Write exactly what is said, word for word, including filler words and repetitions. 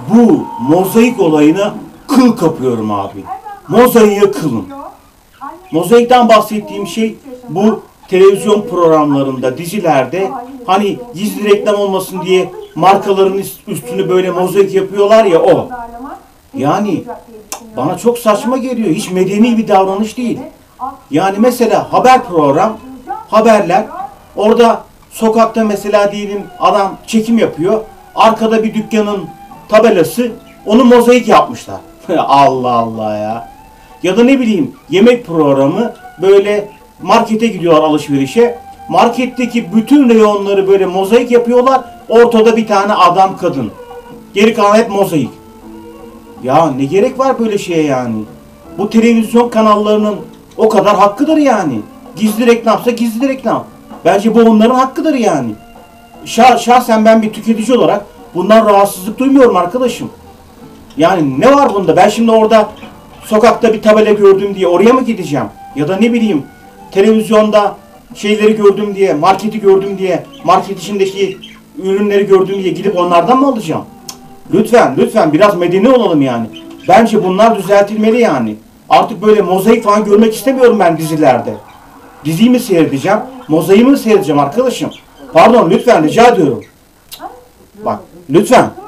bu mozaik olayına kıl kapıyorum abi. Mozaiğe kılın. Mozaikten bahsettiğim şey bu televizyon programlarında, dizilerde hani gizli reklam olmasın diye markaların üstünü böyle mozaik yapıyorlar ya, o. Yani bana çok saçma geliyor. Hiç medeni bir davranış değil. Yani mesela haber program, haberler, orada sokakta mesela diyelim adam çekim yapıyor. Arkada bir dükkanın tabelası, onu mozaik yapmışlar. Allah Allah ya. Ya da ne bileyim yemek programı, böyle markete gidiyorlar alışverişe. Marketteki bütün reyonları böyle mozaik yapıyorlar. Ortada bir tane adam kadın. Geri kalan hep mozaik. Ya ne gerek var böyle şeye yani? Bu televizyon kanallarının o kadar hakkıdır yani. Gizli reklamsa gizli reklam. Bence bu onların hakkıdır yani. Şah, şahsen ben bir tüketici olarak bundan rahatsızlık duymuyorum arkadaşım. Yani ne var bunda? Ben şimdi orada sokakta bir tabela gördüm diye oraya mı gideceğim? Ya da ne bileyim televizyonda şeyleri gördüm diye, marketi gördüm diye, market içindeki ürünleri gördüm diye gidip onlardan mı alacağım? Lütfen, lütfen biraz medeni olalım yani. Bence bunlar düzeltilmeli yani. Artık böyle mozaik falan görmek istemiyorum ben dizilerde. Diziyi mi seyredeceğim, mozaiği mi seyredeceğim arkadaşım? Pardon, lütfen rica ediyorum. Bak, lütfen.